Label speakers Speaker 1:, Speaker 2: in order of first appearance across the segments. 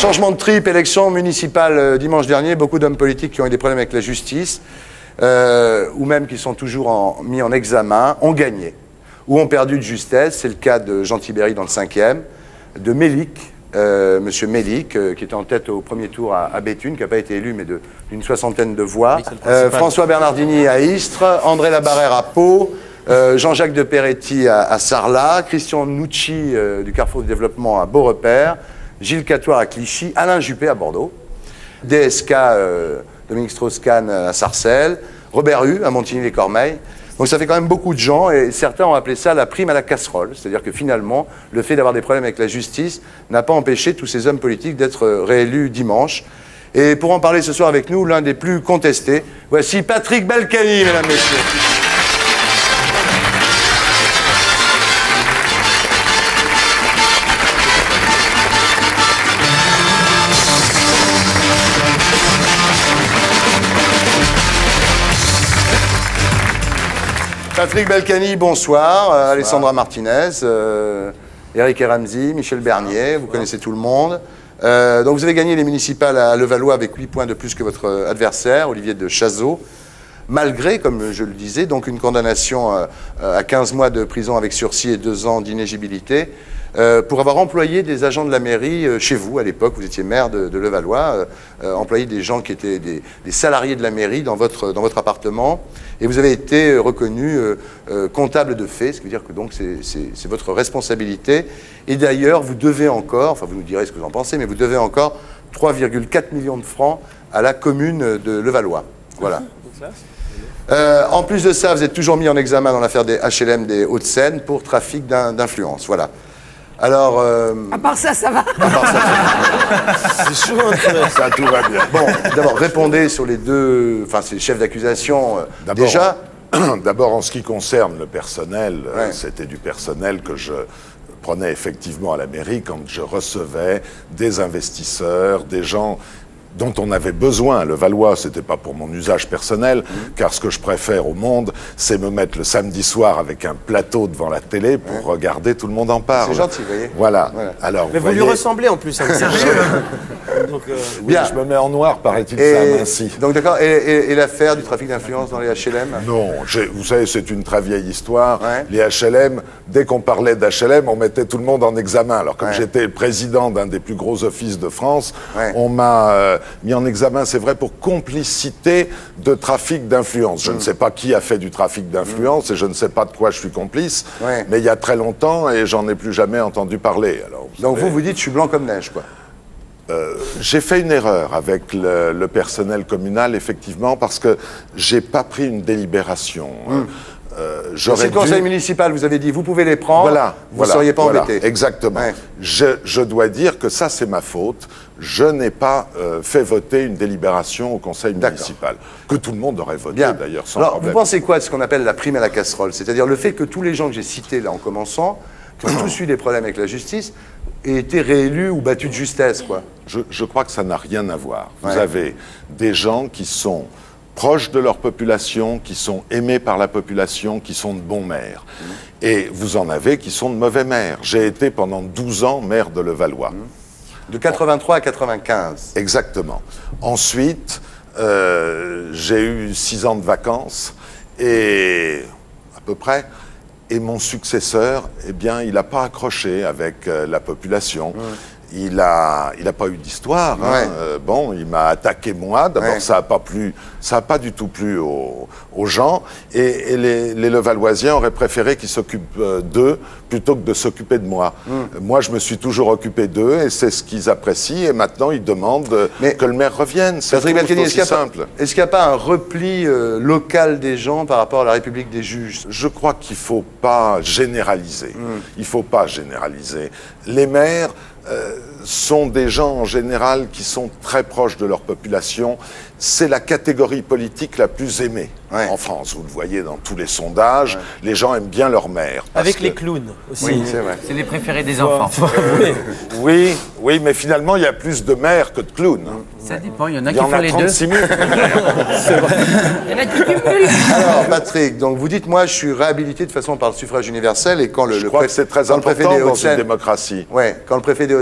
Speaker 1: Changement de trip, élection municipale dimanche dernier, beaucoup d'hommes politiques qui ont eu des problèmes avec la justice, ou même qui sont toujours mis en examen, ont gagné, ou ont perdu de justesse. C'est le cas de Jean Tibéry dans le 5e, de Mélic, Monsieur Mélic, qui était en tête au premier tour à Béthune, qui n'a pas été élu, mais d'une soixantaine de voix. Oui, François Bernardini à Istres, André Labarrère à Pau, Jean-Jacques de Peretti à Sarlat, Christian Nucci du Carrefour du Développement à Beaurepaire, Gilles Catoire à Clichy, Alain Juppé à Bordeaux, DSK, Dominique Strauss-Kahn à Sarcelles, Robert Hue à Montigny-les-Cormeilles. Donc ça fait quand même beaucoup de gens, et certains ont appelé ça la prime à la casserole. C'est-à-dire que finalement, le fait d'avoir des problèmes avec la justice n'a pas empêché tous ces hommes politiques d'être réélus dimanche. Et pour en parler ce soir avec nous, l'un des plus contestés, voici Patrick Balkany, mesdames, messieurs. Patrick Balkany, bonsoir. Bonsoir. Alessandra Martinez, Éric Ramsey, Michel Bernier, vous connaissez tout le monde. Donc vous avez gagné les municipales à Levallois avec 8 points de plus que votre adversaire, Olivier de Chazot, malgré, comme je le disais, donc une condamnation à 15 mois de prison avec sursis et 2 ans d'inéligibilité pour avoir employé des agents de la mairie chez vous. À l'époque, vous étiez maire de Levallois, employé des gens qui étaient des salariés de la mairie dans votre appartement, et vous avez été reconnu comptable de fait, ce qui veut dire que donc c'est votre responsabilité. Et d'ailleurs, vous devez encore, enfin vous nous direz ce que vous en pensez, mais vous devez encore 3,4 millions de francs à la commune de Levallois. Voilà. En plus de ça, vous êtes toujours mis en examen dans l'affaire des HLM des Hauts-de-Seine pour trafic d'influence. Voilà. Alors...
Speaker 2: À part ça, ça va.
Speaker 1: À part ça, c'est chaud, ça, tout va bien. Bon, d'abord, répondez sur les deux... Enfin, c'est chefs d'accusation. Déjà...
Speaker 3: D'abord, en ce qui concerne le personnel, c'était du personnel que je prenais effectivement à la mairie quand je recevais des investisseurs, des gens dont on avait besoin. Le Levallois, c'était pas pour mon usage personnel, car ce que je préfère au monde, c'est me mettre le samedi soir avec un plateau devant la télé pour regarder Tout le monde en parle.
Speaker 1: C'est gentil, vous voyez.
Speaker 3: Voilà. Alors,
Speaker 2: mais vous lui ressemblez en plus, hein, Serge.
Speaker 3: Donc, bien. Je me mets en noir, paraît-il, ça ainsi.
Speaker 1: Donc d'accord, et l'affaire du trafic d'influence dans les HLM?
Speaker 3: Non, vous savez, c'est une très vieille histoire. Les HLM, dès qu'on parlait d'HLM, on mettait tout le monde en examen. Alors comme j'étais le président d'un des plus gros offices de France, on m'a mis en examen, c'est vrai, pour complicité de trafic d'influence. Je ne sais pas qui a fait du trafic d'influence et je ne sais pas de quoi je suis complice, mais il y a très longtemps et j'en ai plus jamais entendu parler. Alors,
Speaker 1: donc vous dites, je suis blanc comme neige, quoi.
Speaker 3: J'ai fait une erreur avec le personnel communal, effectivement, parce que j'ai pas pris une délibération.
Speaker 1: C'est le conseil municipal, vous avez dit, vous pouvez les prendre, vous ne seriez pas embêté.
Speaker 3: Exactement. Je dois dire que ça, c'est ma faute. Je n'ai pas fait voter une délibération au conseil municipal, que tout le monde aurait voté d'ailleurs, sans problème.
Speaker 1: Vous pensez quoi de ce qu'on appelle la prime à la casserole? C'est-à-dire le fait que tous les gens que j'ai cités là en commençant, qui ont tous eu des problèmes avec la justice, aient été réélus ou battus de justesse, quoi.
Speaker 3: Je crois que ça n'a rien à voir. Vous avez des gens qui sont proches de leur population, qui sont aimés par la population, qui sont de bons maires. Et vous en avez qui sont de mauvais maires. J'ai été pendant 12 ans maire de Levallois.
Speaker 1: De 83 à 95.
Speaker 3: Exactement. Ensuite, j'ai eu 6 ans de vacances, et à peu près, et mon successeur, eh bien, il n'a pas accroché avec la population. Il a pas eu d'histoire. Bon, il m'a attaqué moi. D'abord, ça a pas du tout plu aux gens. Et les Levalloisiens auraient préféré qu'ils s'occupent d'eux plutôt que de s'occuper de moi. Moi, je me suis toujours occupé d'eux et c'est ce qu'ils apprécient. Et maintenant, ils demandent que le maire revienne. C'est aussi simple.
Speaker 1: Est-ce qu'il n'y a pas un repli local des gens par rapport à la République des juges?
Speaker 3: Je crois qu'il ne faut pas généraliser. Il ne faut pas généraliser. Les maires sont des gens en général qui sont très proches de leur population. C'est la catégorie politique la plus aimée en France. Vous le voyez dans tous les sondages. Les gens aiment bien leur maire.
Speaker 2: Avec les clowns aussi.
Speaker 1: Oui, c'est vrai.
Speaker 4: C'est les préférés des enfants.
Speaker 3: Oui, mais finalement, il y a plus de maires que de clowns.
Speaker 4: Ça dépend, il y en a qui font les deux.
Speaker 3: 36 000.
Speaker 4: C'est vrai. Il y en a qui cumulent.
Speaker 1: Alors, Patrick, donc vous dites, moi, je suis réhabilité de toute façon par le suffrage universel, et quand
Speaker 3: je crois que c'est très important dans une démocratie.
Speaker 1: Quand le préfet des Hauts-de-Seine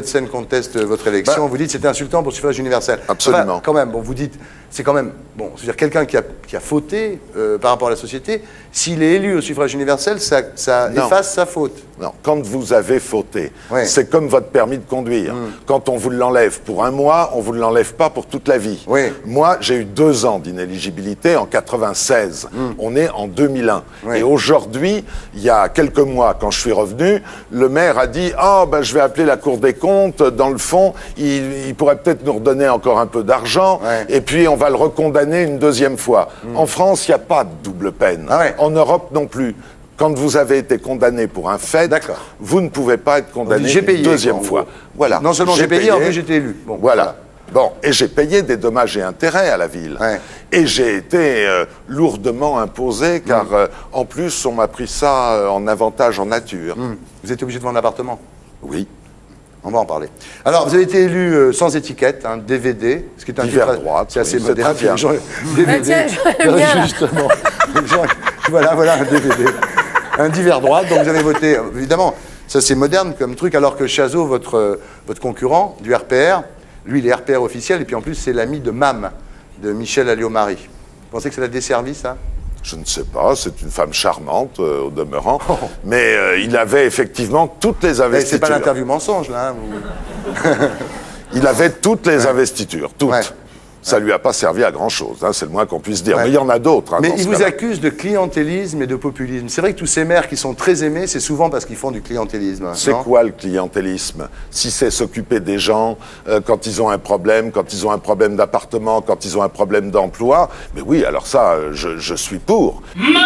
Speaker 1: contestent votre élection. Vous dites que c'était insultant pour le suffrage universel.
Speaker 3: Absolument.
Speaker 1: Enfin, quand même, bon, vous dites, c'est quand même, bon, c'est-à-dire quelqu'un qui a fauté par rapport à la société, s'il est élu au suffrage universel, ça efface sa faute.
Speaker 3: Non, quand vous avez fauté,
Speaker 1: Ouais.
Speaker 3: c'est comme votre permis de conduire. Quand on vous l'enlève pour un mois, on vous l'enlève pas pour toute la vie.
Speaker 1: Oui.
Speaker 3: Moi, j'ai eu 2 ans d'inéligibilité en 96. On est en 2001.
Speaker 1: Oui.
Speaker 3: Et aujourd'hui, il y a quelques mois, quand je suis revenu, le maire a dit « Ah, ben, je vais appeler la Cour des comptes. Dans le fond, il pourrait peut-être nous redonner encore un peu d'argent.
Speaker 1: Ouais.
Speaker 3: Et puis, on va le recondamner une 2e fois. En France, il n'y a pas de double peine.
Speaker 1: Ah ouais.
Speaker 3: En Europe non plus. Quand vous avez été condamné pour un fait,
Speaker 1: D'accord.
Speaker 3: vous ne pouvez pas être condamné
Speaker 1: J'ai payé,
Speaker 3: une 2e
Speaker 1: en
Speaker 3: fois.
Speaker 1: gros.
Speaker 3: Voilà.
Speaker 1: Non seulement j'ai payé, en plus j'étais élu. Bon,
Speaker 3: voilà. Bon, et j'ai payé des dommages et intérêts à la ville.
Speaker 1: Ouais.
Speaker 3: Et j'ai été lourdement imposé, car en plus, on m'a pris ça en avantage en nature.
Speaker 1: Vous êtes obligé de vendre l'appartement.
Speaker 3: Oui.
Speaker 1: On va en parler. Alors, vous avez été élu sans étiquette, un DVD, ce qui est un
Speaker 3: Divers
Speaker 1: titre,
Speaker 3: droite,
Speaker 1: c'est assez
Speaker 3: oui, c'est
Speaker 1: moderne.
Speaker 3: très bien.
Speaker 1: Les gens- DVD,
Speaker 4: Ah, tiens, j'aime bien, là.
Speaker 1: justement. Les gens- voilà un DVD. Un divers droite, donc vous avez voté, évidemment, ça c'est moderne comme truc, alors que Chazot, votre concurrent du RPR, lui il est RPR officiel, et puis en plus c'est l'ami de MAM, de Michel Alliot-Marie. Vous pensez que ça l'a desservi, ça?
Speaker 3: Je ne sais pas, c'est une femme charmante au demeurant, mais il avait effectivement toutes les
Speaker 1: C'est
Speaker 3: investitures.
Speaker 1: pas l'interview mensonge, là. Hein,
Speaker 3: Il avait toutes les investitures, toutes.
Speaker 1: Ouais.
Speaker 3: Ça lui a pas servi à grand-chose, hein, c'est le moins qu'on puisse dire.
Speaker 1: Ouais.
Speaker 3: Mais il y en a d'autres. Hein,
Speaker 1: Mais
Speaker 3: dans
Speaker 1: il
Speaker 3: ce
Speaker 1: vous
Speaker 3: cas-là.
Speaker 1: accuse de clientélisme et de populisme. C'est vrai que tous ces maires qui sont très aimés, c'est souvent parce qu'ils font du clientélisme.
Speaker 3: C'est
Speaker 1: non?
Speaker 3: quoi le clientélisme? Si c'est s'occuper des gens quand ils ont un problème, quand ils ont un problème d'appartement, quand ils ont un problème d'emploi, mais oui, alors ça, je suis pour.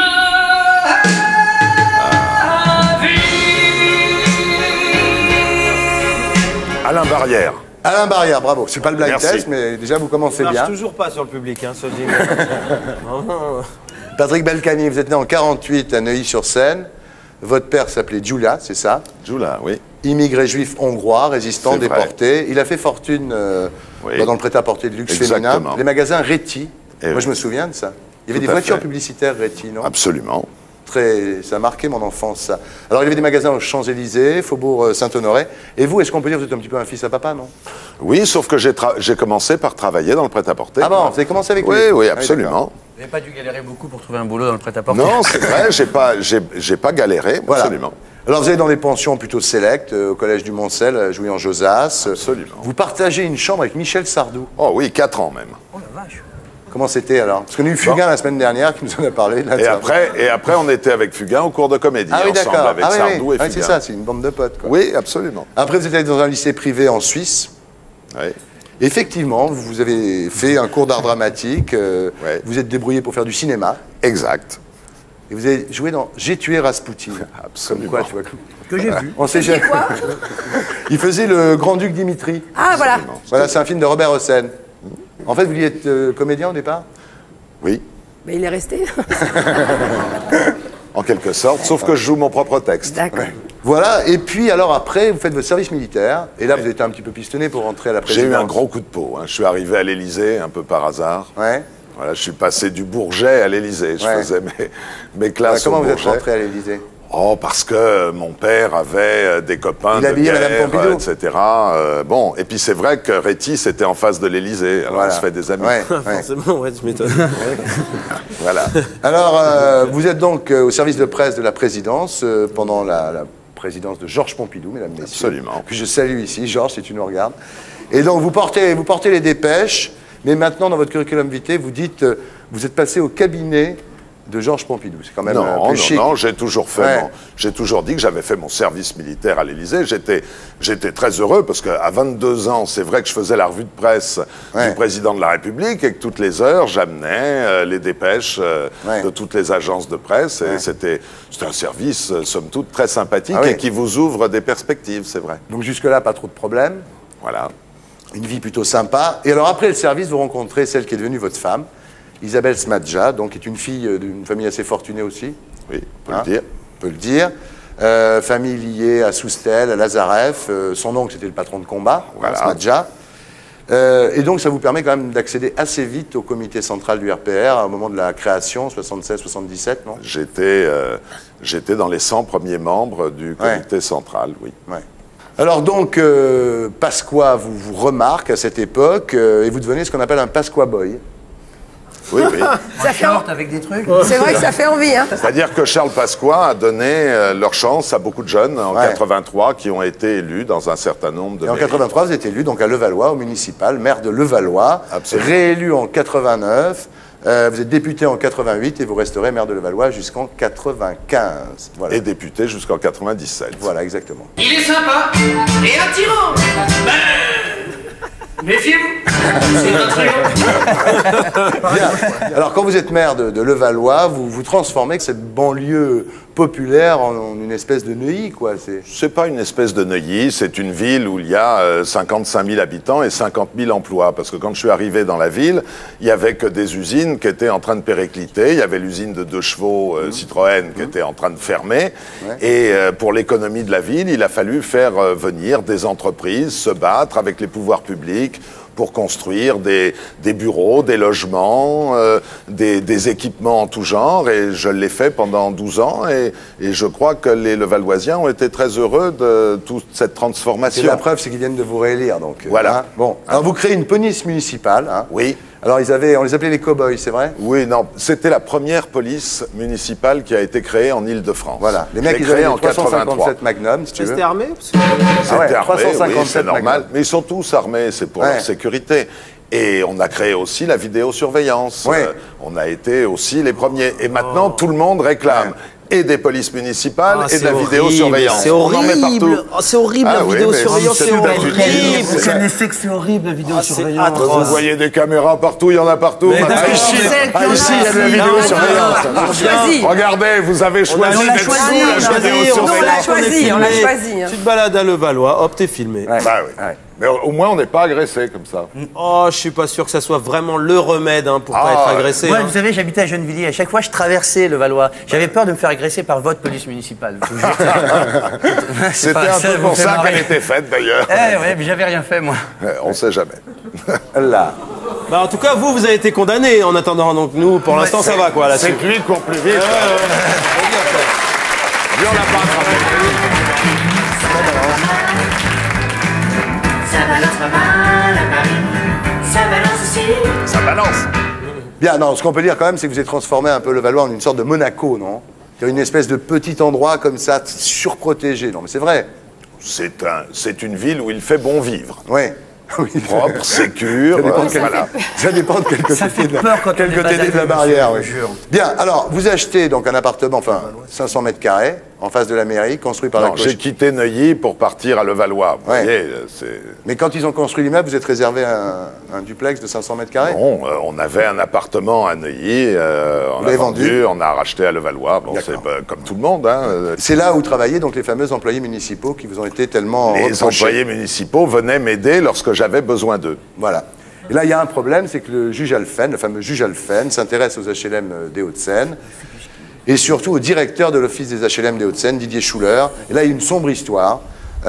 Speaker 3: Alain Barrière.
Speaker 1: Alain Barrière, bravo. C'est pas le blind
Speaker 3: Merci.
Speaker 1: test, mais déjà vous commencez
Speaker 2: Ça marche
Speaker 1: bien.
Speaker 2: toujours pas sur le public, hein, ce jingle. Vraiment.
Speaker 1: Patrick Balkany, vous êtes né en 48 à Neuilly-sur-Seine. Votre père s'appelait Giulia, c'est ça?
Speaker 3: Joula, oui.
Speaker 1: Immigré juif hongrois, résistant,
Speaker 3: C'est vrai.
Speaker 1: déporté. Il a fait fortune
Speaker 3: Oui.
Speaker 1: dans le prêt-à-porter de luxe
Speaker 3: Exactement.
Speaker 1: féminin. Les magasins Réti.
Speaker 3: Eh
Speaker 1: Moi,
Speaker 3: oui.
Speaker 1: je me souviens de ça. Il y avait
Speaker 3: Tout
Speaker 1: des
Speaker 3: à
Speaker 1: voitures
Speaker 3: fait.
Speaker 1: publicitaires Réti, non?
Speaker 3: Absolument.
Speaker 1: Ça a marqué mon enfance, ça. Alors, il y avait des magasins aux Champs-Élysées, Faubourg Saint-Honoré. Et vous, est-ce qu'on peut dire que vous êtes un petit peu un fils à papa, non?
Speaker 3: Oui, sauf que j'ai commencé par travailler dans le prêt-à-porter.
Speaker 1: Ah bon, vous avez commencé avec lui?
Speaker 3: Oui, oui,
Speaker 1: Ah
Speaker 3: absolument.
Speaker 4: Vous n'avez pas dû galérer beaucoup pour trouver un boulot dans le prêt-à-porter?
Speaker 3: Non, c'est vrai, j'ai pas galéré,
Speaker 1: Voilà.
Speaker 3: absolument.
Speaker 1: Alors, vous allez dans des pensions plutôt sélectes, au collège du Montcel, à Jouy-en-Josas.
Speaker 3: Absolument.
Speaker 1: Vous partagez une chambre avec Michel Sardou.
Speaker 3: Oh oui, 4 ans même.
Speaker 4: Oh la vache.
Speaker 1: Comment c'était alors? Parce qu'on a eu Fugain la semaine dernière qui nous en a parlé. Là,
Speaker 3: Et
Speaker 1: ça.
Speaker 3: après, on était avec Fugain au cours de comédie,
Speaker 1: Ah oui,
Speaker 3: ensemble,
Speaker 1: d'accord.
Speaker 3: avec
Speaker 1: Ah oui,
Speaker 3: Sardou
Speaker 1: oui.
Speaker 3: et
Speaker 1: Ah,
Speaker 3: Fugain.
Speaker 1: c'est ça, c'est une bande de potes, quoi.
Speaker 3: Oui, absolument.
Speaker 1: Après, vous êtes allé dans un lycée privé en Suisse.
Speaker 3: Oui.
Speaker 1: Effectivement, vous avez fait un cours d'art dramatique.
Speaker 3: Ouais.
Speaker 1: Vous êtes débrouillé pour faire du cinéma.
Speaker 3: Exact.
Speaker 1: Et vous avez joué dans J'ai tué Rasputin.
Speaker 3: Absolument.
Speaker 1: Comme quoi, tu vois.
Speaker 4: Que j'ai vu.
Speaker 1: On sait jamais.
Speaker 4: Quoi?
Speaker 1: Il faisait le grand-duc Dimitri.
Speaker 4: Ah, voilà.
Speaker 1: Voilà, c'est un film de Robert Hossein. En fait, vous vouliez être comédien au départ?
Speaker 3: Oui,
Speaker 4: Mais il est resté.
Speaker 3: en quelque sorte, sauf que je joue mon propre texte.
Speaker 4: D'accord.
Speaker 1: Voilà, et puis alors après, vous faites votre service militaire, et là vous êtes un petit peu pistonné pour rentrer à la
Speaker 3: J'ai
Speaker 1: présidence.
Speaker 3: eu un gros coup de peau. Hein. Je suis arrivé à l'Élysée un peu par hasard.
Speaker 1: Ouais.
Speaker 3: Voilà, je suis passé du Bourget à l'Élysée. Je
Speaker 1: Ouais.
Speaker 3: faisais mes classes
Speaker 1: Comment
Speaker 3: au
Speaker 1: vous êtes
Speaker 3: Bourget.
Speaker 1: rentré à l'Élysée?
Speaker 3: Oh, parce que mon père avait des copains
Speaker 1: Il
Speaker 3: de
Speaker 1: habillait Madame
Speaker 3: guerre,
Speaker 1: Pompidou.
Speaker 3: etc. Bon, et puis c'est vrai que Réti, c'était en face de l'Élysée. Alors
Speaker 1: Voilà.
Speaker 3: on se fait des amis.
Speaker 1: Ouais, ouais.
Speaker 2: Forcément, ouais, tu m'étonnes.
Speaker 3: Voilà.
Speaker 1: Alors, vous êtes donc au service de presse de la présidence pendant la présidence de Georges Pompidou, mesdames, messieurs.
Speaker 3: Absolument.
Speaker 1: Puis je salue ici, Georges, si tu nous regardes. Et donc, vous portez les dépêches, mais maintenant, dans votre curriculum vitae, vous dites, vous êtes passé au cabinet de Georges Pompidou. C'est quand même
Speaker 3: Non,
Speaker 1: plus
Speaker 3: non,
Speaker 1: chic.
Speaker 3: non, j'ai toujours fait
Speaker 1: Ouais.
Speaker 3: j'ai toujours dit que j'avais fait mon service militaire à l'Élysée. J'étais très heureux parce qu'à 22 ans, c'est vrai que je faisais la revue de presse
Speaker 1: Ouais.
Speaker 3: du président de la République et que toutes les heures, j'amenais les dépêches
Speaker 1: Ouais.
Speaker 3: de toutes les agences de presse. Et
Speaker 1: Ouais.
Speaker 3: c'était un service, somme toute, très sympathique
Speaker 1: Ah oui.
Speaker 3: et qui vous ouvre des perspectives, c'est vrai.
Speaker 1: Donc, jusque-là, pas trop de problèmes.
Speaker 3: Voilà.
Speaker 1: Une vie plutôt sympa. Et alors, après le service, vous rencontrez celle qui est devenue votre femme, Isabelle Smadja, donc qui est une fille d'une famille assez fortunée aussi.
Speaker 3: Oui, on peut
Speaker 1: Hein,
Speaker 3: le dire.
Speaker 1: on peut le dire. Famille liée à Soustelle, à Lazareff. Son oncle, c'était le patron de combat,
Speaker 3: Voilà.
Speaker 1: Smadja. Et donc, ça vous permet quand même d'accéder assez vite au comité central du RPR, au moment de la création, 76-77, non?
Speaker 3: J'étais dans les 100 premiers membres du comité central, oui.
Speaker 1: Ouais. Alors donc, Pasqua vous remarque à cette époque et vous devenez ce qu'on appelle un Pasqua Boy.
Speaker 3: Oui, oui.
Speaker 4: Ça fait avec des trucs.
Speaker 5: C'est vrai que ça fait envie, hein.
Speaker 3: C'est-à-dire que Charles Pasqua a donné leur chance à beaucoup de jeunes en 83 qui ont été élus dans un certain nombre de
Speaker 1: Et en 83, vous êtes élu donc à Levallois, au municipal, maire de Levallois,
Speaker 3: Absolument.
Speaker 1: réélu en 89. Vous êtes député en 88 et vous resterez maire de Levallois jusqu'en 95. Voilà.
Speaker 3: Et député jusqu'en 97.
Speaker 1: Voilà, exactement.
Speaker 6: Il est sympa et attirant. Méfiez-vous, c'est un trio.
Speaker 1: Bien. Alors, quand vous êtes maire de Levallois, vous vous transformez cette banlieue populaire en une espèce de Neuilly, quoi.
Speaker 3: C'est pas une espèce de Neuilly, c'est une ville où il y a 55 000 habitants et 50 000 emplois. Parce que quand je suis arrivé dans la ville, il y avait que des usines qui étaient en train de péricliter. Il y avait l'usine de 2 chevaux Citroën qui était en train de fermer.
Speaker 1: Ouais.
Speaker 3: Et pour l'économie de la ville, il a fallu faire venir des entreprises, se battre avec les pouvoirs publics pour construire des bureaux, des logements, des équipements en tout genre. Et je l'ai fait pendant 12 ans. Et je crois que les Levalloisiens ont été très heureux de toute cette transformation.
Speaker 1: Et la preuve, c'est qu'ils viennent de vous réélire. Donc,
Speaker 3: voilà.
Speaker 1: Hein. Bon, alors vous créez une police municipale. Hein.
Speaker 3: Oui.
Speaker 1: Alors, on les appelait les cow-boys, c'est vrai?
Speaker 3: Oui, non, c'était la première police municipale qui a été créée en Île-de-France.
Speaker 1: Voilà. Les mecs, ils avaient 357 Magnum, si tu veux.
Speaker 2: C'était armé
Speaker 3: C'était armé,
Speaker 1: 357
Speaker 3: oui, c'est normal.
Speaker 1: Magnum.
Speaker 3: Mais ils sont tous armés, c'est pour leur sécurité. Et on a créé aussi la vidéosurveillance.
Speaker 1: Ouais.
Speaker 3: On a été aussi les premiers. Et maintenant, tout le monde réclame. Et des polices municipales et de la vidéosurveillance.
Speaker 2: C'est
Speaker 3: On en met partout.
Speaker 2: horrible. Oh, c'est horrible la
Speaker 3: Ah oui,
Speaker 2: vidéosurveillance,
Speaker 3: mais
Speaker 2: c'est
Speaker 3: c'est
Speaker 2: horrible.
Speaker 3: d'habitude.
Speaker 4: Vous connaissez que c'est horrible la vidéosurveillance.
Speaker 2: atroce.
Speaker 3: Vous voyez des caméras partout, il y en a partout.
Speaker 2: Mais
Speaker 3: Maintenant,
Speaker 2: d'accord,
Speaker 3: ici,
Speaker 1: ici, il y a de la vidéosurveillance.
Speaker 5: Choisi.
Speaker 3: regardez, vous avez choisi
Speaker 2: On l'a
Speaker 3: d'être
Speaker 2: choisi,
Speaker 3: sous
Speaker 2: on
Speaker 3: la
Speaker 2: l'a choisi,
Speaker 3: vidéosurveillance.
Speaker 5: on l'a choisi, on l'a
Speaker 2: filmé.
Speaker 5: choisi, hein.
Speaker 2: Tu te balades à Levallois, hop, t'es filmé.
Speaker 1: Ouais.
Speaker 3: Bah oui.
Speaker 1: Ouais.
Speaker 3: Mais au moins, on n'est pas agressé comme ça.
Speaker 2: Oh, je suis pas sûr que ça soit vraiment le remède pour pas
Speaker 3: Ah,
Speaker 2: être agressé.
Speaker 4: Moi,
Speaker 2: hein.
Speaker 4: vous savez, j'habitais à Gennevilliers. À chaque fois, je traversais le Valois. J'avais peur de me faire agresser par votre police municipale. Je vous jure. C'est
Speaker 3: C'était
Speaker 4: pas-
Speaker 3: un peu
Speaker 4: vous
Speaker 3: pour
Speaker 4: fait
Speaker 3: ça
Speaker 4: marrer.
Speaker 3: qu'elle était faite, d'ailleurs.
Speaker 4: Eh ouais, mais j'avais rien fait, moi.
Speaker 3: On sait jamais.
Speaker 1: Là.
Speaker 2: Bah, en tout cas, vous avez été condamné en attendant. Donc nous, pour l'instant, ça va quoi là-dessus.
Speaker 3: C'est que lui court plus vite. Lui, on l'a pas attrapé.
Speaker 7: Ça balance pas mal à Paris, ça balance aussi.
Speaker 3: Ça balance.
Speaker 1: Bien, non, ce qu'on peut dire quand même, c'est que vous avez transformé un peu Levallois en une sorte de Monaco, non? C'est une espèce de petit endroit comme ça, surprotégé. Non, mais c'est vrai.
Speaker 3: C'est une ville où il fait bon vivre.
Speaker 1: Ouais. Oui.
Speaker 3: Propre, sécure. Voilà.
Speaker 1: Ça dépend de quel côté,
Speaker 4: Ça fait
Speaker 1: de la,
Speaker 4: peur quand
Speaker 1: quel
Speaker 4: on est
Speaker 1: côté
Speaker 4: pas
Speaker 1: de la
Speaker 4: allé,
Speaker 1: barrière.
Speaker 4: monsieur,
Speaker 1: Oui.
Speaker 4: je vous jure.
Speaker 1: Bien, alors, vous achetez donc un appartement, enfin, 500 mètres carrés, en face de la mairie, construit par la
Speaker 3: Non,
Speaker 1: cloche.
Speaker 3: j'ai quitté Neuilly pour partir à Levallois. Vous
Speaker 1: Ouais.
Speaker 3: voyez, c'est...
Speaker 1: Mais quand ils ont construit l'immeuble, vous êtes réservé un duplex de 500 mètres carrés?
Speaker 3: Bon, on avait un appartement à Neuilly, on
Speaker 1: l'avez
Speaker 3: l'a vendu,
Speaker 1: vendu.
Speaker 3: on a racheté à Levallois. Bon, c'est
Speaker 1: D'accord.
Speaker 3: comme tout le monde. Hein.
Speaker 1: C'est là où travaillaient donc les fameux employés municipaux qui vous ont été tellement
Speaker 3: Les
Speaker 1: reprochés.
Speaker 3: employés municipaux venaient m'aider lorsque j'avais besoin d'eux.
Speaker 1: Voilà. Et là, il y a un problème, c'est que le juge Alphen, le fameux juge Alphen, s'intéresse aux HLM des Hauts-de-Seine et surtout au directeur de l'office des HLM des Hauts-de-Seine, Didier Schuller. Et là, il y a une sombre histoire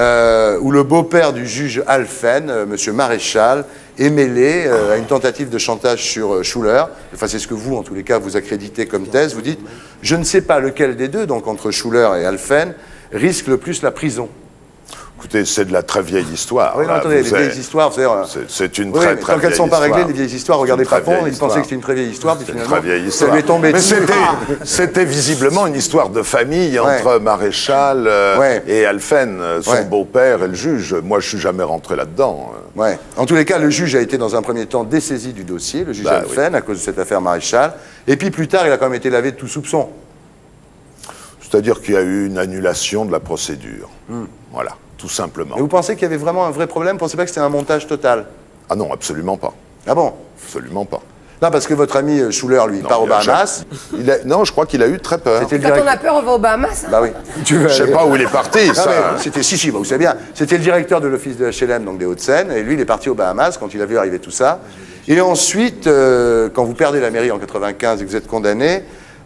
Speaker 1: où le beau-père du juge Alphen, monsieur Maréchal, est mêlé à une tentative de chantage sur Schuller. Enfin, c'est ce que vous, en tous les cas, vous accréditez comme thèse. Vous dites, je ne sais pas lequel des deux, donc entre Schuller et Alphen, risque le plus la prison.
Speaker 3: Écoutez, c'est de la très vieille histoire.
Speaker 1: Oui, non,
Speaker 3: là.
Speaker 1: attendez,
Speaker 3: Vous
Speaker 1: les
Speaker 3: avez-
Speaker 1: vieilles histoires,
Speaker 3: C'est une
Speaker 1: oui,
Speaker 3: très,
Speaker 1: mais
Speaker 3: très
Speaker 1: tant qu'elles ne
Speaker 3: vieille
Speaker 1: sont pas réglées,
Speaker 3: histoire.
Speaker 1: les vieilles histoires, regardez
Speaker 3: C'est une très
Speaker 1: Papon,
Speaker 3: vieille
Speaker 1: il pensait
Speaker 3: histoire.
Speaker 1: que c'était une très vieille histoire, puis
Speaker 3: C'est une
Speaker 1: finalement,
Speaker 3: très vieille
Speaker 1: ça
Speaker 3: histoire.
Speaker 1: lui est tombé
Speaker 3: Mais
Speaker 1: dessus.
Speaker 3: c'était visiblement une histoire de famille entre Maréchal
Speaker 1: Ouais.
Speaker 3: et Alphen, son
Speaker 1: Ouais.
Speaker 3: beau-père et le juge. Moi, je suis jamais rentré là-dedans.
Speaker 1: Ouais. En tous les cas, le juge a été dans un premier temps dessaisi du dossier, le juge
Speaker 3: Bah,
Speaker 1: Alphen, à cause de cette affaire Maréchal. Et puis plus tard, il a quand même été lavé de tout soupçon.
Speaker 3: C'est-à-dire qu'il y a eu une annulation de la procédure. Voilà, tout simplement.
Speaker 1: Mais vous pensez qu'il y avait vraiment un vrai problème? Vous ne pensez pas que c'était un montage total?
Speaker 3: Ah non, absolument pas.
Speaker 1: Ah bon?
Speaker 3: Absolument pas.
Speaker 1: Non, parce que votre ami Schuller, lui,
Speaker 3: Non,
Speaker 1: part aux
Speaker 3: il a
Speaker 1: Bahamas.
Speaker 3: Non, je crois qu'il a eu très peur.
Speaker 1: C'était le
Speaker 5: Quand on
Speaker 1: directeur.
Speaker 5: a peur, on va aux Bahamas.
Speaker 1: Bah oui. Tu veux
Speaker 3: Je sais
Speaker 1: aller-
Speaker 3: pas où il est parti,
Speaker 1: Ah
Speaker 3: ça.
Speaker 1: ouais, c'était si, bah, vous savez bien. C'était le directeur de l'office de HLM, donc des Hauts-de-Seine, et lui, il est parti aux Bahamas quand il a vu arriver tout ça. Et ensuite, quand vous perdez la mairie en 95 et que vous êtes condamné,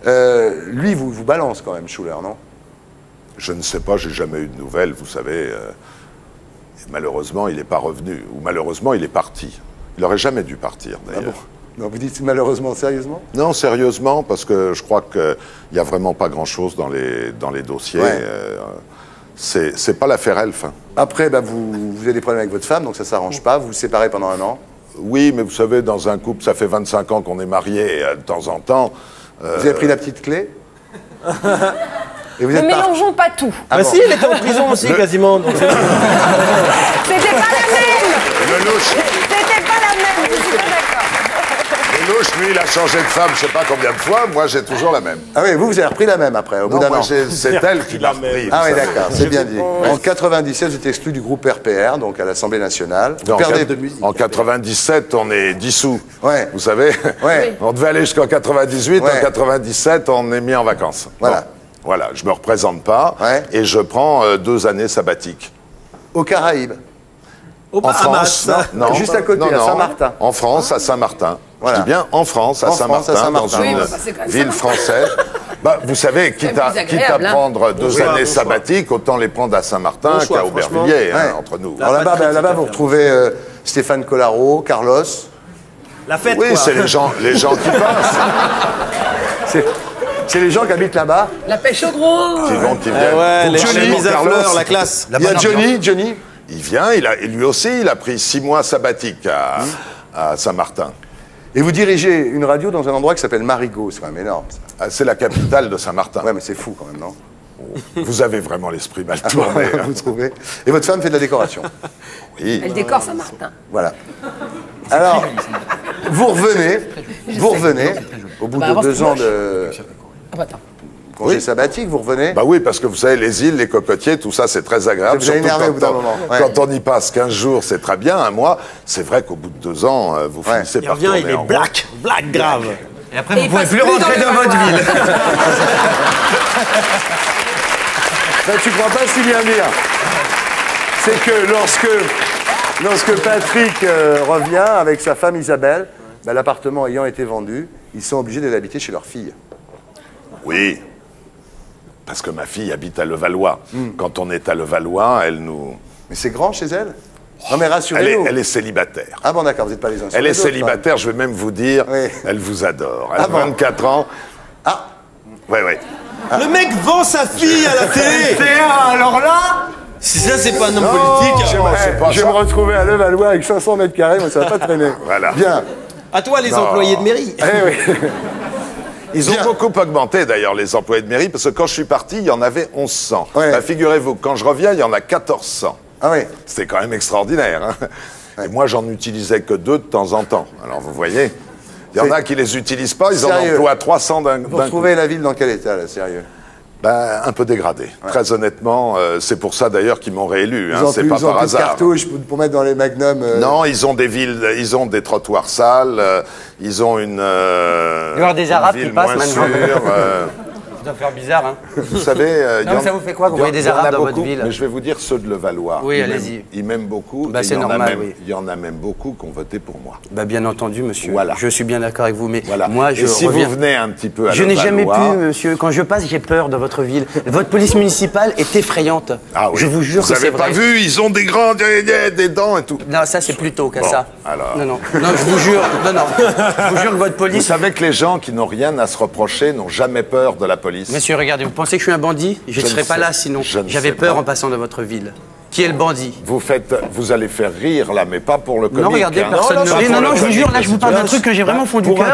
Speaker 1: lui, vous balance quand même, Schuller, non?
Speaker 3: Je ne sais pas, j'ai jamais eu de nouvelles, vous savez. Et malheureusement, il n'est pas revenu. Ou malheureusement, il est parti. Il n'aurait jamais dû partir,
Speaker 1: Ah
Speaker 3: d'ailleurs.
Speaker 1: bon? Non, vous dites malheureusement, sérieusement?
Speaker 3: Non, sérieusement, parce que je crois qu'il n'y a vraiment pas grand-chose dans les dossiers.
Speaker 1: Ouais.
Speaker 3: C'est pas l'affaire Elf. Hein.
Speaker 1: Après, bah, vous avez des problèmes avec votre femme, donc ça ne s'arrange pas. Vous vous séparez pendant 1 an.
Speaker 3: Oui, mais vous savez, dans un couple, ça fait 25 ans qu'on est mariés, de temps en temps.
Speaker 1: Vous avez pris la petite clé. Et vous
Speaker 5: Ne
Speaker 1: êtes parti.
Speaker 5: mélangeons pas tout.
Speaker 2: Bah si, il était en prison aussi, quasiment. Donc
Speaker 5: C'était pas la même.
Speaker 3: Le louche,
Speaker 5: C'était pas la même. Je suis pas d'accord.
Speaker 3: le louche, lui, il a changé de femme, je sais pas combien de fois. Moi, j'ai toujours la même.
Speaker 1: Ah oui, vous avez repris la même après, au bout
Speaker 3: Non,
Speaker 1: d'un
Speaker 3: moi,
Speaker 1: an.
Speaker 3: c'est elle qui l'a repris.
Speaker 1: Ah oui,
Speaker 3: vous savez.
Speaker 1: d'accord, c'est bien dit. En 97, vous êtes exclu du groupe RPR, donc à l'Assemblée nationale. Vous
Speaker 3: Non,
Speaker 1: perdez
Speaker 3: en 97, on est dissous.
Speaker 1: Ouais.
Speaker 3: Vous savez,
Speaker 1: Ouais.
Speaker 3: on devait aller jusqu'en 98.
Speaker 1: Ouais.
Speaker 3: En 97, on est mis en vacances.
Speaker 1: Voilà.
Speaker 3: Bon. Voilà, je me représente pas
Speaker 1: Ouais.
Speaker 3: et je prends 2 années sabbatiques.
Speaker 1: aux Caraïbes.
Speaker 2: au
Speaker 3: En France,
Speaker 2: Bahamas.
Speaker 3: non,
Speaker 1: Juste à côté, à Saint-Martin.
Speaker 3: En France, à Saint-Martin.
Speaker 1: Voilà.
Speaker 3: Je dis bien en France, à
Speaker 1: En France, à
Speaker 3: Saint-Martin, dans
Speaker 1: Saint-Martin.
Speaker 3: une
Speaker 5: Oui, bah, c'est quand même
Speaker 3: ville
Speaker 5: ça.
Speaker 3: française. Bah, vous savez, quitte à
Speaker 5: plus agréable, hein.
Speaker 3: prendre 2
Speaker 2: choix,
Speaker 3: années
Speaker 2: bon choix.
Speaker 3: sabbatiques, autant les prendre à Saint-Martin
Speaker 2: Bon choix,
Speaker 3: qu'à Aubervilliers,
Speaker 1: franchement.
Speaker 3: hein,
Speaker 1: Ouais.
Speaker 3: entre nous.
Speaker 1: Alors là-bas,
Speaker 2: pas de
Speaker 1: là-bas,
Speaker 2: critique
Speaker 1: vous
Speaker 2: à faire.
Speaker 1: retrouvez Stéphane Collaro, Carlos.
Speaker 2: La fête,
Speaker 3: Oui,
Speaker 2: quoi.
Speaker 3: c'est les gens qui passent,
Speaker 1: C'est les gens qui habitent là-bas.
Speaker 5: La pêche au gros.
Speaker 3: qui vont, qui
Speaker 2: Ah
Speaker 3: viennent.
Speaker 2: ouais, les
Speaker 1: Johnny,
Speaker 2: chemises à
Speaker 3: Carlos.
Speaker 2: fleurs, la classe.
Speaker 1: Il y a Johnny.
Speaker 3: Il vient, et lui aussi, il a pris 6 mois sabbatiques à Saint-Martin.
Speaker 1: Et vous dirigez une radio dans un endroit qui s'appelle Marigot, c'est quand même énorme. Ça.
Speaker 3: Ah, c'est la capitale de Saint-Martin.
Speaker 1: Ouais, mais c'est fou quand même, non?
Speaker 3: Vous avez vraiment l'esprit mal tourné. hein.
Speaker 1: Vous trouvez? Et votre femme fait de la décoration.
Speaker 3: Oui.
Speaker 5: Elle décore Saint-Martin.
Speaker 1: Voilà. Alors, vous revenez, au bout de 2 ans de
Speaker 5: Ah bah attends.
Speaker 1: congé sabbatique, vous revenez.
Speaker 3: Bah oui, parce que vous savez, les îles, les cocotiers, tout ça, c'est très agréable.
Speaker 1: Ça vous a
Speaker 3: surtout
Speaker 1: énervé au bout d'un
Speaker 3: quand,
Speaker 1: moment. Ouais.
Speaker 3: quand on y passe 15 jours, c'est très bien. 1 mois, c'est vrai qu'au bout de 2 ans, vous
Speaker 1: Ouais.
Speaker 3: finissez
Speaker 2: Il
Speaker 3: par
Speaker 2: revient,
Speaker 3: tourner
Speaker 2: il est
Speaker 3: en rond.
Speaker 2: black grave.
Speaker 4: Et après,
Speaker 5: Et
Speaker 4: vous
Speaker 5: il
Speaker 4: pouvez
Speaker 5: passe
Speaker 4: plus
Speaker 5: plus
Speaker 4: rentrer
Speaker 5: dans
Speaker 4: dans
Speaker 5: le
Speaker 4: votre
Speaker 5: Valois.
Speaker 4: ville.
Speaker 1: Ben, tu crois pas si bien dire. C'est que lorsque Patrick revient avec sa femme Isabelle, ben, l'appartement ayant été vendu, ils sont obligés de l'habiter chez leur fille.
Speaker 3: Oui, parce que ma fille habite à Levallois. Quand on est à Levallois, elle nous...
Speaker 1: Mais c'est grand chez elle? Non mais
Speaker 3: Elle
Speaker 1: rassurez-nous.
Speaker 3: est célibataire.
Speaker 1: Ah bon d'accord, vous n'êtes pas les uns sur
Speaker 3: Elle
Speaker 1: les
Speaker 3: est
Speaker 1: autres,
Speaker 3: célibataire, je vais même vous dire,
Speaker 1: Oui.
Speaker 3: elle vous adore. Elle a
Speaker 1: Ah bon
Speaker 3: 24 ans.
Speaker 1: Ah.
Speaker 3: Oui, oui.
Speaker 2: Le mec vend sa fille à la télé.
Speaker 4: Alors là,
Speaker 2: Si ça, c'est pas un homme politique.
Speaker 3: c'est pas
Speaker 1: Je vais
Speaker 3: ça.
Speaker 1: me retrouver à Levallois avec 500 mètres carrés, moi ça va pas traîner.
Speaker 3: Voilà.
Speaker 1: Bien.
Speaker 2: À toi, les employés de mairie.
Speaker 1: Eh oui.
Speaker 3: Ils ont
Speaker 1: Bien.
Speaker 3: beaucoup augmenté d'ailleurs les employés de mairie, parce que quand je suis parti, il y en avait 1100.
Speaker 1: Ouais.
Speaker 3: Bah, figurez-vous, quand je reviens, il y en a 1400.
Speaker 1: Ah oui.
Speaker 3: C'était quand même extraordinaire. Hein. Et moi, j'en utilisais que 2 de temps en temps. Alors vous voyez, il y en a qui les utilisent pas, ils en
Speaker 1: Sérieux.
Speaker 3: emploient 300 d'un
Speaker 1: Vous
Speaker 3: coup.
Speaker 1: retrouvez la ville dans quel état là, sérieux?
Speaker 3: Ben, un peu dégradé. Très honnêtement, c'est pour ça d'ailleurs qu'ils m'ont réélu. Hein. C'est pas
Speaker 1: Ils ont
Speaker 3: par
Speaker 1: plus de
Speaker 3: hasard.
Speaker 1: cartouches pour mettre dans les magnums.
Speaker 3: Non, ils ont des villes, ils ont des trottoirs sales, ils ont une.
Speaker 4: Il y aura des
Speaker 3: une
Speaker 4: Arabes
Speaker 3: ville
Speaker 4: qui passent
Speaker 3: moins
Speaker 4: maintenant.
Speaker 3: sûre,
Speaker 4: ça doit faire bizarre, hein.
Speaker 3: vous savez, il y
Speaker 4: Non, mais
Speaker 3: en-
Speaker 4: ça vous fait quoi, vous
Speaker 3: il y en-
Speaker 4: voyez des
Speaker 3: il y en a
Speaker 4: Arabes dans votre
Speaker 3: beaucoup,
Speaker 4: ville?
Speaker 3: Mais je vais vous dire ceux de Levallois.
Speaker 4: Oui,
Speaker 3: Ils
Speaker 4: allez-y.
Speaker 3: m'aiment- Ils m'aiment beaucoup.
Speaker 4: Bah,
Speaker 3: et
Speaker 4: c'est
Speaker 3: il y en a
Speaker 4: normal,
Speaker 3: même-
Speaker 4: oui.
Speaker 3: Il y en a même beaucoup qui ont voté pour moi.
Speaker 4: Bah, bien entendu, monsieur.
Speaker 3: Voilà.
Speaker 4: Je suis bien d'accord avec vous, mais
Speaker 3: Voilà.
Speaker 4: moi, je
Speaker 3: et si
Speaker 4: reviens.
Speaker 3: vous venez un petit peu à
Speaker 4: Je n'ai jamais pu,
Speaker 3: Levallois-
Speaker 4: monsieur. Quand je passe, j'ai peur de votre ville. Votre police municipale est effrayante.
Speaker 3: Ah oui.
Speaker 4: Je vous jure
Speaker 3: vous
Speaker 4: que c'est
Speaker 3: avez pas
Speaker 4: vrai.
Speaker 3: vu, ils ont des grands, des dents et tout.
Speaker 4: Non, ça c'est plutôt qu'à
Speaker 3: Bon,
Speaker 4: ça.
Speaker 3: alors.
Speaker 4: Non, je vous jure. Non. Je vous jure que votre
Speaker 3: Vous
Speaker 4: police.
Speaker 3: savez que les gens qui n'ont rien à se reprocher n'ont jamais peur de la police.
Speaker 4: Monsieur, regardez, vous pensez que je suis un bandit? Je ne
Speaker 3: ne
Speaker 4: serais pas
Speaker 3: sais-
Speaker 4: là sinon.
Speaker 3: je ne
Speaker 4: J'avais
Speaker 3: sais
Speaker 4: peur
Speaker 3: pas.
Speaker 4: en passant de votre ville. Qui est le bandit?
Speaker 3: Vous allez faire rire là, mais pas pour le comique.
Speaker 4: Non, regardez,
Speaker 3: hein.
Speaker 4: personne ne
Speaker 3: pas
Speaker 4: rit.
Speaker 3: pour
Speaker 4: Non,
Speaker 3: le
Speaker 4: je vous
Speaker 3: comique,
Speaker 4: jure, là, je vous parle d'un
Speaker 3: c'est-
Speaker 4: truc que j'ai vraiment fond du
Speaker 3: Pour un
Speaker 4: cœur.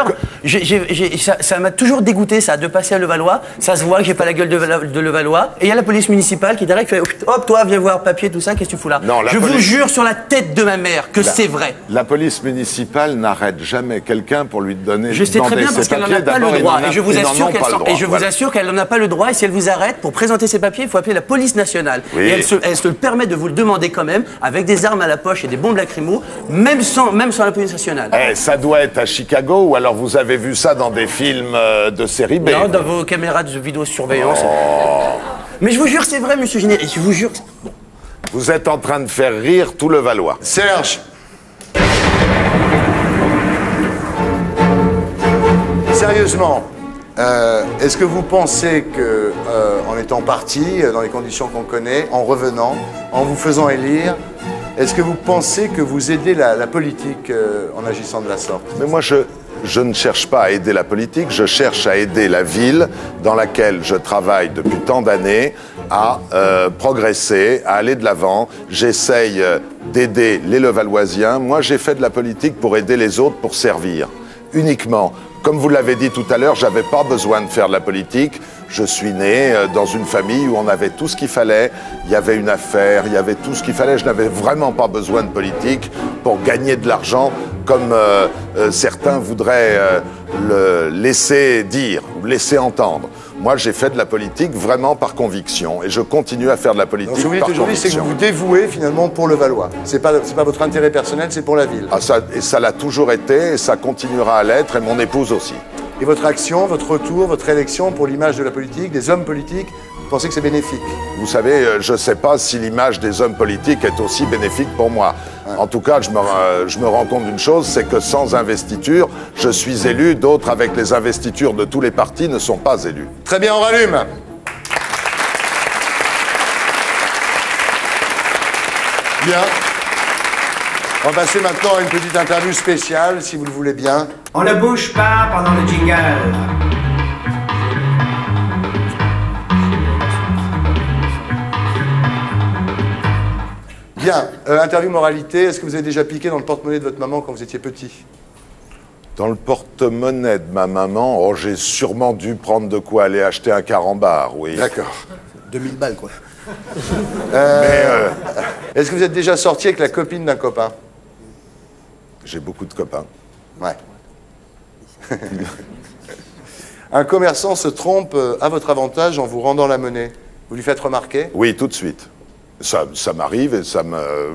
Speaker 3: co-
Speaker 4: Ça m'a toujours dégoûté, ça, de passer à Levallois. Ça se voit que j'ai pas la gueule de Levallois. Et il y a la police municipale qui derrière qui fait hop, toi, viens voir papier, tout ça, qu'est-ce que tu fous là?
Speaker 3: Non, la
Speaker 4: je vous
Speaker 3: police-
Speaker 4: jure sur la tête de ma mère que c'est vrai.
Speaker 3: La police municipale n'arrête jamais quelqu'un pour lui donner.
Speaker 4: Je sais très
Speaker 3: demander
Speaker 4: bien parce
Speaker 3: ses
Speaker 4: qu'elle n'en a
Speaker 3: papiers.
Speaker 4: pas le
Speaker 3: D'abord, ils
Speaker 4: droit.
Speaker 3: n'en a-
Speaker 4: Et je vous
Speaker 3: ils n'en
Speaker 4: assure
Speaker 3: ont
Speaker 4: qu'elle
Speaker 3: pas le
Speaker 4: s'en-
Speaker 3: droit,
Speaker 4: et je vous
Speaker 3: voilà.
Speaker 4: assure qu'elle n'en a pas le droit. Et si elle vous arrête pour présenter ses papiers, il faut appeler la police nationale.
Speaker 3: Oui.
Speaker 4: Et elle se le permet de vous le demander quand même, avec des armes à la poche et des bombes lacrymo, même sans la police nationale.
Speaker 3: Eh, ça doit être à Chicago, ou alors vous avez vu ça dans des films de série B.
Speaker 4: Non, dans vos caméras de vidéosurveillance. Mais je vous jure, c'est vrai, monsieur Géné. Et je vous jure.
Speaker 3: Vous êtes en train de faire rire tout le Valois.
Speaker 1: Serge. Sérieusement, est-ce que vous pensez que, en étant parti, dans les conditions qu'on connaît, en revenant, en vous faisant élire, est-ce que vous pensez que vous aidez la politique en agissant de la sorte?
Speaker 3: Mais moi, je ne cherche pas à aider la politique, je cherche à aider la ville dans laquelle je travaille depuis tant d'années à progresser, à aller de l'avant. J'essaye d'aider les Levalloisiens. Moi, j'ai fait de la politique pour aider les autres, pour servir, uniquement. Comme vous l'avez dit tout à l'heure, j'avais pas besoin de faire de la politique. Je suis né dans une famille où on avait tout ce qu'il fallait. Il y avait une affaire, il y avait tout ce qu'il fallait. Je n'avais vraiment pas besoin de politique pour gagner de l'argent, comme certains voudraient le laisser dire ou laisser entendre. Moi, j'ai fait de la politique vraiment par conviction et je continue à faire de la politique
Speaker 1: Donc, ce que vous dites
Speaker 3: par
Speaker 1: aujourd'hui, c'est que
Speaker 3: conviction.
Speaker 1: vous vous dévouez finalement pour le Valois. C'est pas votre intérêt personnel, c'est pour la ville.
Speaker 3: Ah, et ça l'a toujours été et ça continuera à l'être et mon épouse aussi.
Speaker 1: Et votre action, votre retour, votre élection pour l'image de la politique, des hommes politiques, vous pensez que c'est bénéfique?
Speaker 3: Vous savez, je ne sais pas si l'image des hommes politiques est aussi bénéfique pour moi. En tout cas, je me rends compte d'une chose, c'est que sans investiture, je suis élu. D'autres, avec les investitures de tous les partis, ne sont pas élus.
Speaker 1: Très bien, on rallume. Bien. On va passer maintenant à une petite interview spéciale, si vous le voulez bien.
Speaker 7: On ne bouge pas pendant le jingle.
Speaker 1: Bien, interview moralité, est-ce que vous avez déjà piqué dans le porte-monnaie de votre maman quand vous étiez petit?
Speaker 3: Dans le porte-monnaie de ma maman, oh, j'ai sûrement dû prendre de quoi aller acheter un carambar, oui.
Speaker 1: D'accord.
Speaker 4: 2000 balles, quoi.
Speaker 1: Est-ce que vous êtes déjà sorti avec la copine d'un copain?
Speaker 3: J'ai beaucoup de copains.
Speaker 1: Ouais. Un commerçant se trompe à votre avantage en vous rendant la monnaie. Vous lui faites remarquer?
Speaker 3: Oui, tout de suite. Ça m'arrive et ça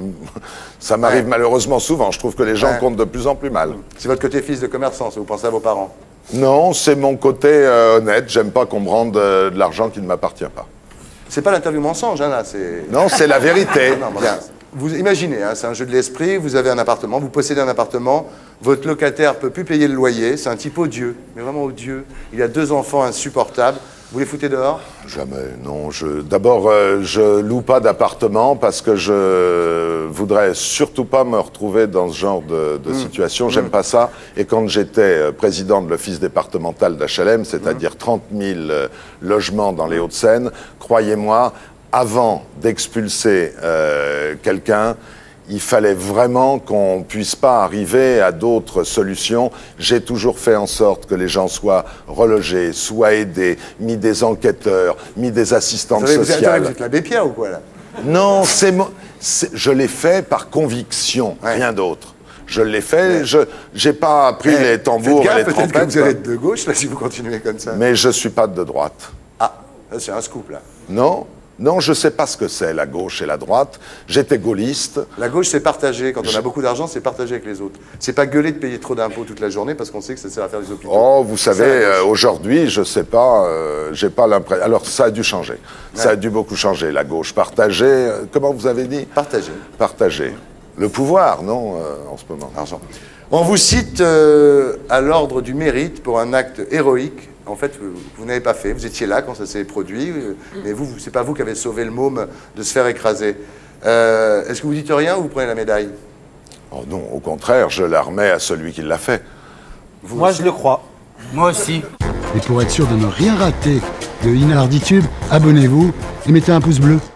Speaker 3: m'arrive malheureusement souvent. Je trouve que les gens comptent de plus en plus mal.
Speaker 1: C'est votre côté fils de commerçant, ça vous pensez à vos parents?
Speaker 3: Non, c'est mon côté honnête. J'aime pas qu'on me rende de l'argent qui ne m'appartient pas.
Speaker 1: C'est pas l'interview mensonge, hein, là, c'est...
Speaker 3: Non, c'est la vérité.
Speaker 1: Non, bien. Vous imaginez, hein, c'est un jeu de l'esprit, vous avez un appartement, vous possédez un appartement, votre locataire peut plus payer le loyer, c'est un type odieux, mais vraiment odieux. Il a 2 enfants insupportables. Vous les foutez dehors?
Speaker 3: Jamais, non. D'abord, je loue pas d'appartement parce que je voudrais surtout pas me retrouver dans ce genre de situation. J'aime pas ça. Et quand j'étais président de l'office départemental d'HLM, c'est-à-dire 30 000 logements dans les Hauts-de-Seine, croyez-moi, avant d'expulser quelqu'un, il fallait vraiment qu'on ne puisse pas arriver à d'autres solutions. J'ai toujours fait en sorte que les gens soient relogés, soient aidés, mis des enquêteurs, mis des assistantes sociales.
Speaker 1: Vous êtes l'abbé Pierre ou quoi, là?
Speaker 3: Non, je l'ai fait par conviction, rien d'autre. Je l'ai fait, j'ai pas pris les tambours et les
Speaker 1: peut-être
Speaker 3: trompettes.
Speaker 1: que vous allez être de gauche, là, si vous continuez comme ça.
Speaker 3: Mais je suis pas de droite.
Speaker 1: Ah, ça, c'est un scoop, là.
Speaker 3: Non. Non, je ne sais pas ce que c'est, la gauche et la droite. J'étais gaulliste.
Speaker 1: La gauche, c'est partager. Quand on a beaucoup d'argent, c'est partager avec les autres. C'est pas gueuler de payer trop d'impôts toute la journée parce qu'on sait que ça sert à faire des hôpitaux.
Speaker 3: Oh, vous savez, aujourd'hui, je ne sais pas, j'ai pas l'impression... Alors, ça a dû changer. Ça a dû beaucoup changer, la gauche. Partager, comment vous avez dit?
Speaker 1: Partager.
Speaker 3: Partager. Le pouvoir, non, en ce moment.
Speaker 1: Argent. On vous cite à l'ordre du mérite pour un acte héroïque. En fait, vous n'avez pas fait. Vous étiez là quand ça s'est produit, mais c'est pas vous qui avez sauvé le môme de se faire écraser. Est-ce que vous dites rien ou vous prenez la médaille?
Speaker 3: Oh non, au contraire, je la remets à celui qui l'a fait.
Speaker 2: Moi, je le crois.
Speaker 4: Moi aussi.
Speaker 8: Et pour être sûr de ne rien rater de Inarditube, abonnez-vous et mettez un pouce bleu.